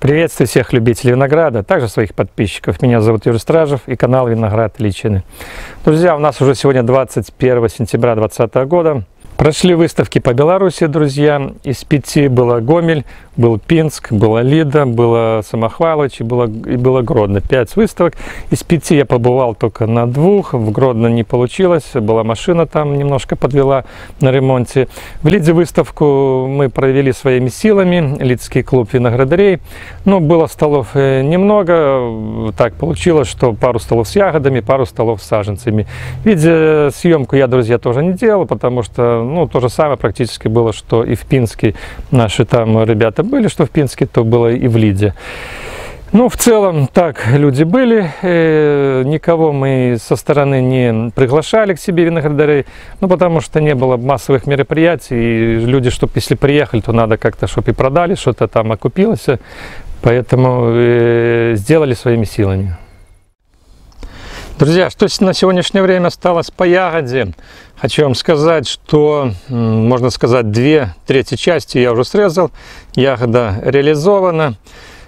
Приветствую всех любителей винограда, также своих подписчиков. Меня зовут Юрий Стражев и канал Виноград Личины. Друзья, у нас уже сегодня 21 сентября 2020 года. Прошли выставки по Беларуси, друзья. Из 5 было Гомель, был Пинск, была Лида, было Самохвалович и было Гродно. 5 выставок. Из 5 я побывал только на 2. В Гродно не получилось. Была машина там, немножко подвела на ремонте. В Лиде выставку мы провели своими силами. Лидский клуб виноградарей. Но было столов немного. Так получилось, что пару столов с ягодами, пару столов с саженцами. Видеосъемку я, друзья, тоже не делал, потому что то же самое практически было, что и в Пинске. Наши там ребята были, что в Пинске, то было и в Лиде. В целом, так люди были. Никого мы со стороны не приглашали к себе виноградарей, потому что не было массовых мероприятий. И люди, чтобы если приехали, то надо как-то, чтобы и продали, что-то там окупилось. Поэтому сделали своими силами. Друзья, что на сегодняшнее время осталось по ягоде? Хочу вам сказать, что, можно сказать, 2/3 части я уже срезал. Ягода реализована.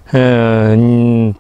5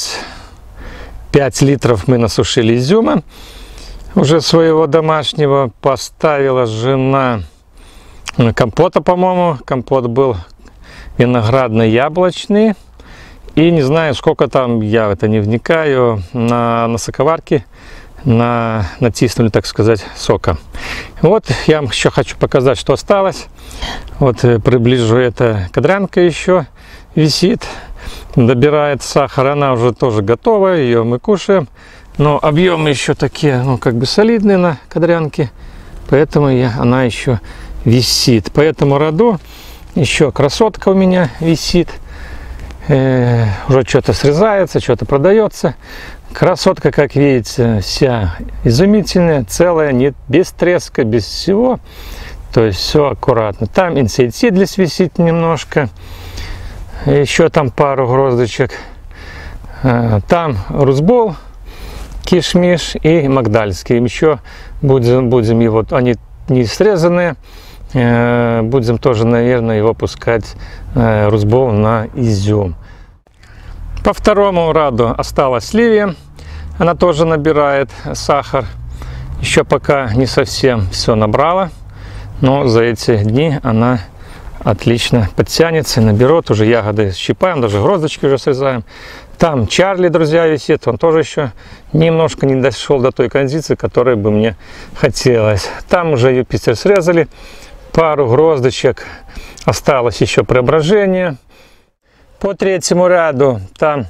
литров мы насушили изюма уже своего домашнего. Поставила жена компота, по-моему. Компот был виноградно-яблочный. И не знаю, сколько там, я в это не вникаю, на соковарке натиснули, так сказать, сока. Вот я вам еще хочу показать, что осталось. Вот приближу, это кадрянка еще висит, добирает сахар, она уже тоже готова, ее мы кушаем. Но объемы еще такие, как бы солидные на кадрянке, поэтому она еще висит. По этому роду еще красотка у меня висит. Уже что-то срезается, что-то продается. Красотка, как видите, вся изумительная, целая, нет, без треска, без всего. То есть все аккуратно. Там инсектидлис висит немножко. Еще там пару гроздочек. Там рузбол, кишмиш и магдальский. Еще будем его, они не срезанные. Будем тоже, наверное, его пускать рузбол на изюм. По второму раду осталась ливия. Она тоже набирает сахар. Еще пока не совсем все набрала, но за эти дни она отлично подтянется и наберет. Уже ягоды щипаем, даже гроздочки уже срезаем. Там Чарли, друзья, висит. Он тоже еще немножко не дошел до той кондиции, которой бы мне хотелось. Там уже Юпитер срезали. Пару гроздочек осталось еще преображение. По третьему ряду там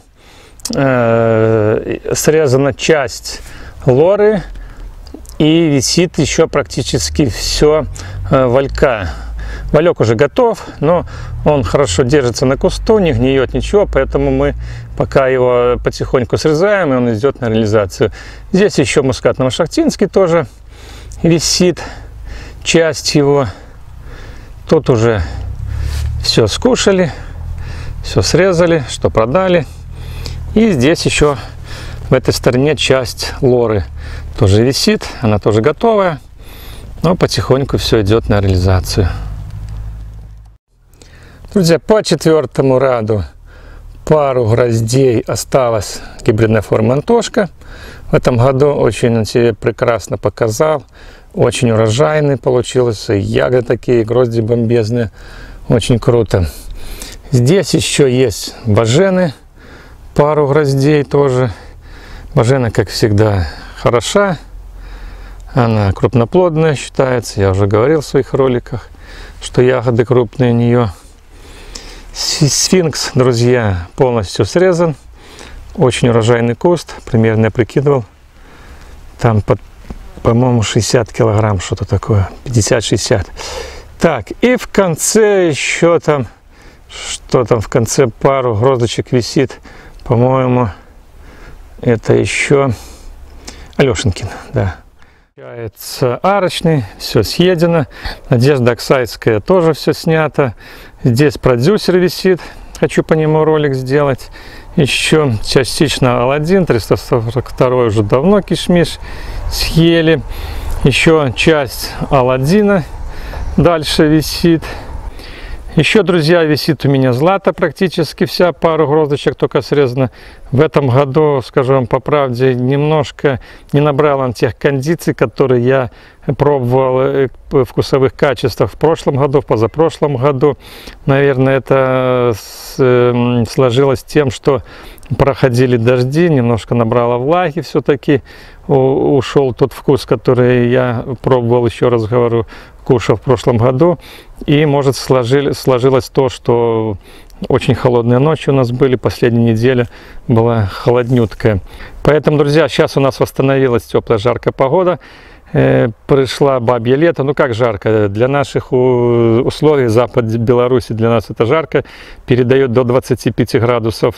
срезана часть лоры и висит еще практически все валька. Валек уже готов, но он хорошо держится на кусту, не гниет ничего, поэтому мы пока его потихоньку срезаем, и он идет на реализацию. Здесь еще мускатно-шахтинский тоже висит, часть его. Тут уже все скушали, все срезали, что продали. И здесь еще в этой стороне часть лоры тоже висит, она тоже готовая, но потихоньку все идет на реализацию. Друзья, по четвертому ряду пару гроздей осталась гибридная форма Антошка. В этом году очень он себе прекрасно показал. Очень урожайный получился, ягоды такие, грозди бомбезные, очень круто. Здесь еще есть бажены, пару гроздей тоже. Бажена, как всегда, хороша, она крупноплодная считается, я уже говорил в своих роликах, что ягоды крупные у нее. Сфинкс, друзья, полностью срезан, очень урожайный куст, примерно я прикидывал, там по-моему, 60 килограмм, что-то такое, 50-60. Так, и в конце еще там, что там в конце, пару гроздочек висит, по-моему, это еще Алешенькин, да. Арочный, все съедено. Надежда Оксайская тоже все снято. Здесь продюсер висит, хочу по нему ролик сделать. Еще частично Аладдин, 342 уже давно кишмиш съели. Еще часть Аладдина дальше висит. Еще, друзья, висит у меня злато практически вся, пару гроздочек только срезано. В этом году, скажу вам по правде, немножко не набрал он тех кондиций, которые я пробовал в вкусовых качествах в прошлом году, в позапрошлом году. Наверное, это сложилось тем, что проходили дожди, немножко набрало влаги все-таки, ушел тот вкус, который я пробовал, еще раз говорю, кушал в прошлом году. И, может, сложилось то, что очень холодные ночи у нас были, последняя неделя была холоднюткая. Поэтому, друзья, сейчас у нас восстановилась теплая, жаркая погода. Пришла бабье лето. Ну как жарко? Для наших условий, запад Беларуси, для нас это жарко. Передает до 25 градусов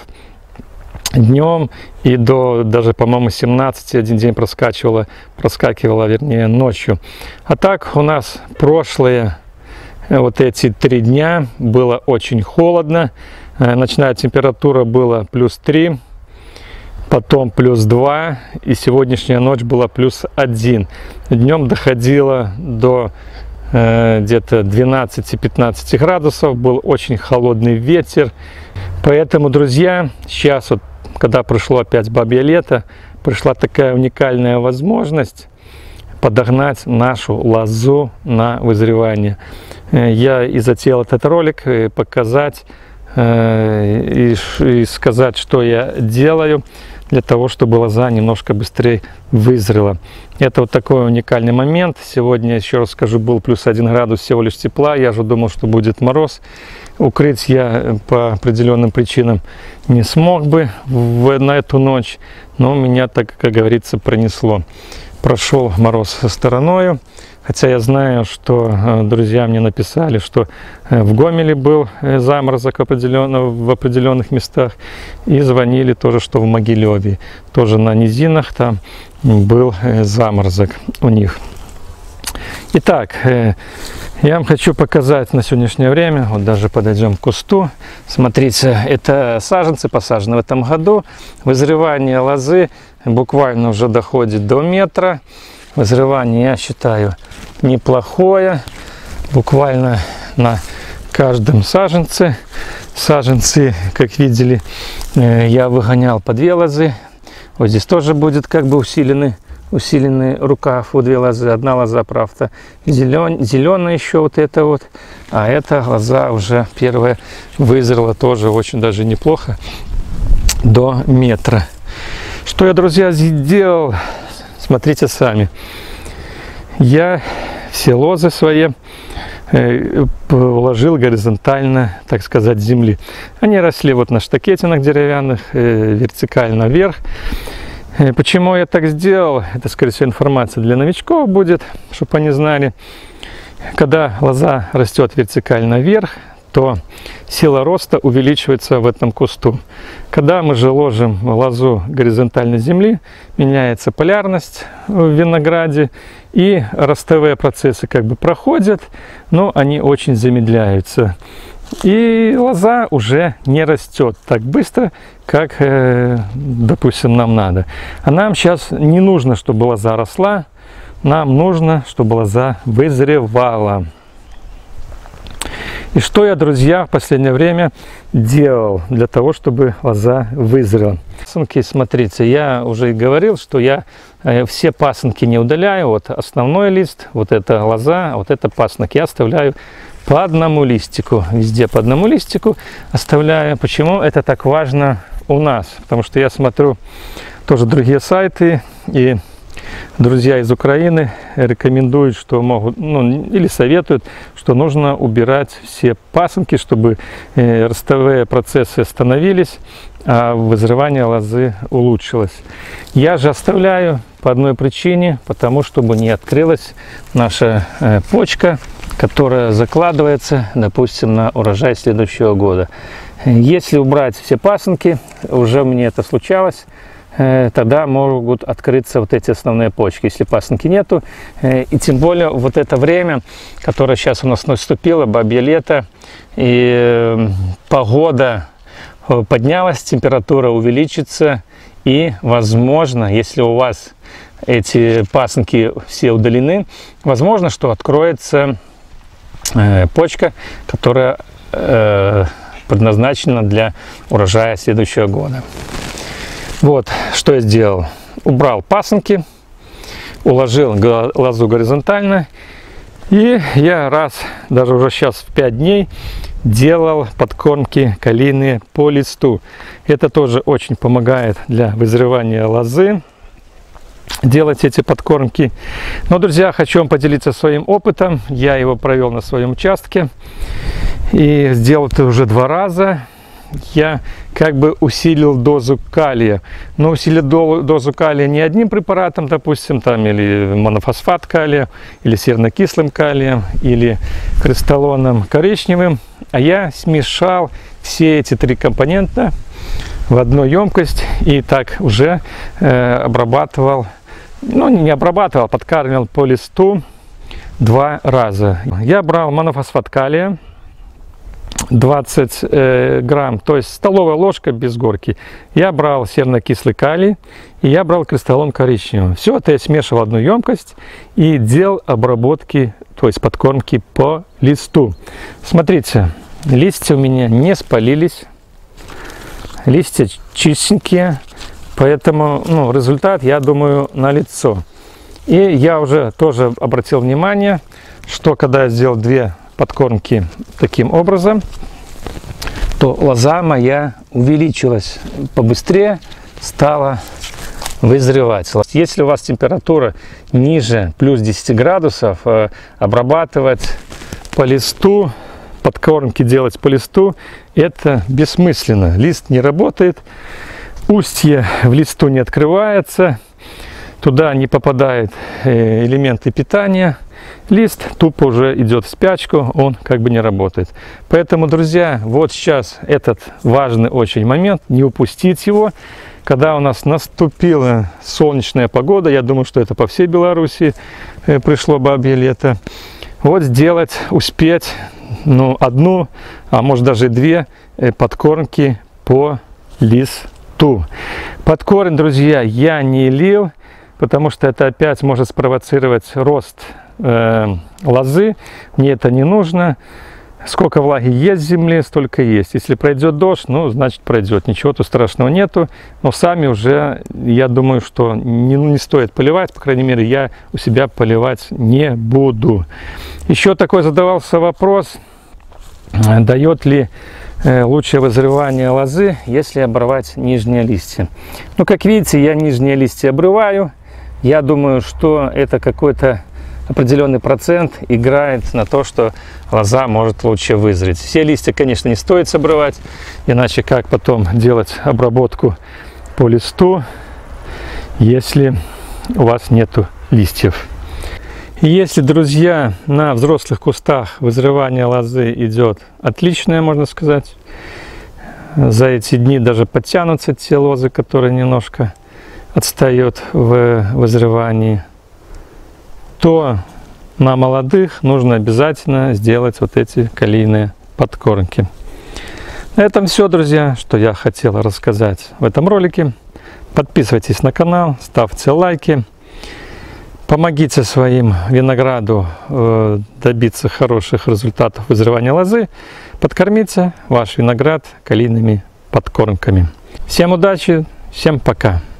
днем и до даже, по-моему, 17 один день проскакивала, вернее, ночью. А так у нас прошлые вот эти 3 дня было очень холодно. Ночная температура была +3, потом +2, и сегодняшняя ночь была +1. Днем доходило до где-то 12-15 градусов, был очень холодный ветер. Поэтому, друзья, сейчас вот, когда пришло опять бабье лето, пришла такая уникальная возможность подогнать нашу лозу на вызревание. Я и затеял этот ролик, показать и сказать, что я делаю для того, чтобы лоза немножко быстрее вызрела. Это вот такой уникальный момент. Сегодня, еще раз скажу, был +1 градус всего лишь тепла. Я же думал, что будет мороз. Укрыть я по определенным причинам не смог бы на эту ночь, но меня, так как говорится, пронесло. Прошел мороз стороною. Хотя я знаю, что друзья мне написали, что в Гомеле был заморозок в определенных местах. И звонили тоже, что в Могилеве, тоже на низинах там был заморозок у них. Итак, я вам хочу показать на сегодняшнее время, вот даже подойдем к кусту. Смотрите, это саженцы, посажены в этом году. Вызревание лозы буквально уже доходит до метра. Вызревание, я считаю, неплохое. Буквально на каждом саженце. Саженцы, как видели, я выгонял по 2 лозы. Вот здесь тоже будет как бы усиленный рукав у 2 лозы. Одна лоза, правда, зеленая еще вот это вот. А эта лоза уже первая вызрела тоже очень даже неплохо. До метра. Что я, друзья, сделал? Смотрите сами. Я все лозы свои уложил горизонтально, так сказать, земли. Они росли вот на штакетинах деревянных, вертикально вверх. Почему я так сделал? Это, скорее всего, информация для новичков будет, чтобы они знали. Когда лоза растет вертикально вверх, то сила роста увеличивается в этом кусту. Когда мы же ложим лозу горизонтально земли, меняется полярность в винограде, и ростовые процессы как бы проходят, но они очень замедляются. И лоза уже не растет так быстро, как, допустим, нам надо. А нам сейчас не нужно, чтобы лоза росла, нам нужно, чтобы лоза вызревала. И что я, друзья, в последнее время делал для того, чтобы лоза вызрела? Пасынки, смотрите, я уже говорил, что я все пасынки не удаляю. Вот основной лист, вот это лоза, вот это пасынок. Я оставляю по одному листику, везде по одному листику оставляю. Почему это так важно у нас? Потому что я смотрю тоже другие сайты, и друзья из Украины рекомендуют, что могут, или советуют, что нужно убирать все пасынки, чтобы ростовые процессы остановились, а вызревание лозы улучшилось. Я же оставляю по одной причине, потому чтобы не открылась наша почка, которая закладывается, допустим, на урожай следующего года. Если убрать все пасынки, уже мне это случалось, тогда могут открыться вот эти основные почки, если пасынки нету. И тем более вот это время, которое сейчас у нас наступило, бабье лето, и погода поднялась, температура увеличится, и возможно, если у вас эти пасынки все удалены, возможно, что откроется почка, которая предназначена для урожая следующего года. Вот, что я сделал. Убрал пасынки, уложил лозу горизонтально. И я раз, даже уже сейчас в 5 дней, делал подкормки калийные по листу. Это тоже очень помогает для вызревания лозы, делать эти подкормки. Но, друзья, хочу вам поделиться своим опытом. Я его провел на своем участке. И сделал это уже 2 раза. Я как бы усилил дозу калия. Но усилил дозу калия не одним препаратом, допустим, там, или монофосфат калия, или сернокислым калием, или кристаллоном коричневым. А я смешал все эти 3 компонента в одну емкость и так уже обрабатывал, ну не обрабатывал, подкармливал по листу 2 раза. Я брал монофосфат калия 20 грамм, то есть столовая ложка без горки. Я брал сернокислый калий и я брал кристаллон коричневый. Все это я смешивал в одну емкость и делал обработки, то есть подкормки по листу. Смотрите, листья у меня не спалились, листья чистенькие, поэтому результат, я думаю, налицо. И я уже тоже обратил внимание, что когда я сделал 2 подкормки таким образом, то лоза моя увеличилась побыстрее, стала вызревать. Если у вас температура ниже плюс 10 градусов, обрабатывать по листу, подкормки делать по листу, это бессмысленно. Лист не работает, устье в листу не открывается, туда не попадают элементы питания. Лист тупо уже идет в спячку, он как бы не работает. Поэтому, друзья, вот сейчас этот важный очень момент, не упустить его. Когда у нас наступила солнечная погода, я думаю, что это по всей Беларуси пришло бабье лето, вот сделать, успеть, 1, а может даже 2 подкормки по листу. Подкорм, друзья, я не лил, потому что это опять может спровоцировать рост лозы. Мне это не нужно. Сколько влаги есть в земле, столько есть. Если пройдет дождь, значит пройдет. Ничего тут страшного нету. Но сами уже, я думаю, что не стоит поливать. По крайней мере, я у себя поливать не буду. Еще такой задавался вопрос, дает ли лучшее вызревание лозы, если обрывать нижние листья. Как видите, я нижние листья обрываю. Я думаю, что это какой-то определенный процент играет на то, что лоза может лучше вызреть. Все листья, конечно, не стоит обрывать, иначе как потом делать обработку по листу, если у вас нету листьев. И если, друзья, на взрослых кустах вызревание лозы идет отличное, можно сказать, за эти дни даже подтянутся те лозы, которые немножко отстают в вызревании, то на молодых нужно обязательно сделать вот эти калийные подкормки. На этом все, друзья, что я хотел рассказать в этом ролике. Подписывайтесь на канал, ставьте лайки. Помогите своим винограду добиться хороших результатов вызревания лозы. Подкормите ваш виноград калийными подкормками. Всем удачи, всем пока!